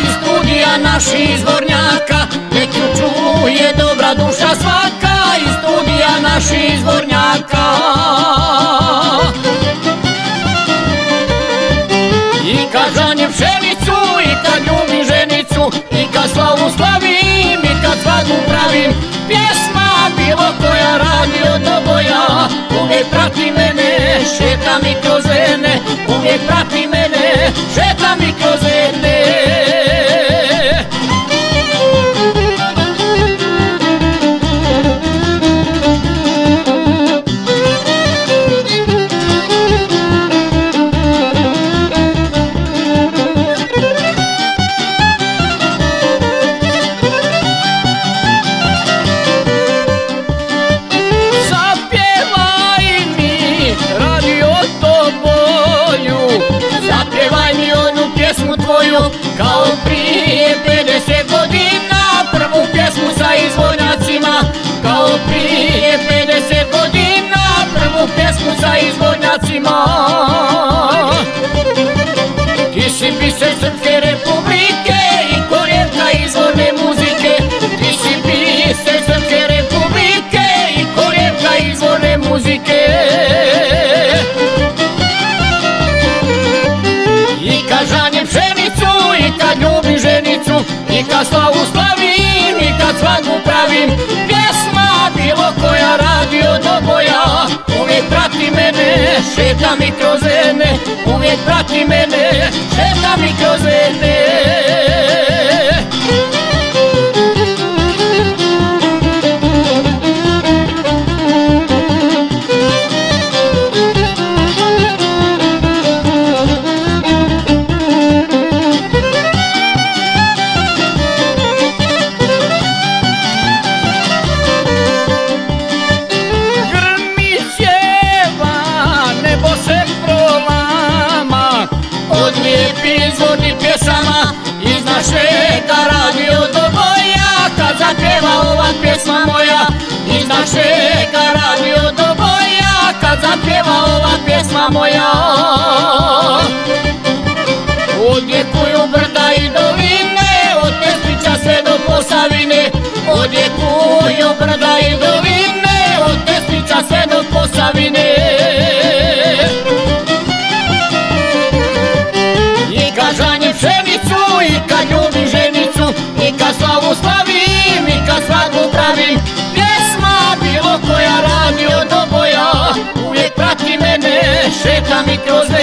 iz studija naših izvornjaka, nek ju čuje dobra duša svaka, iz studija naših izvornjaka. I kad žanjem pšenicu, i kad ljubim ženicu, i kad slavu slavim, i kad svadbu pravim, pjesma bilo koja radio do boja uvijek prati mene, šeta mi kroz vene, uvijek prati mene, šeta mi kroz vene. Kao prije 50 godina, prvu pjesmu sa izvornjacima. Kao prije 50 godina, prvu pjesmu sa izvornjacima. Ti si biser Srpske Republike i korijevka izvorne muzike. Ti si biser Srpske Republike i korijevka izvorne muzike. I kad žanjem pšenicu, i kad ljubim ženicu, i kad slavu slavim, i kad svadbu pravim, pjesma bilo koja radio do boja uvijek prati mene, šeta mi kroz vene, uvijek prati mene, šeta mi kroz vene. Izvornih pjesama iz našega radio do boja, kad zapjeva ova pjesma moja, iz našega radio do boja, kad zapjeva ova pjesma moja. Odjekuju brda i doline, od Tespića sve do Posavine. Odjekuju brda i doline, od Tespića sve do Posavine. I kad ljubim ženicu, i kad slavu slavim, i kad svadbu pravim, pjesma bilo koja radio do boja uvijek prati mene, šeta mi kroz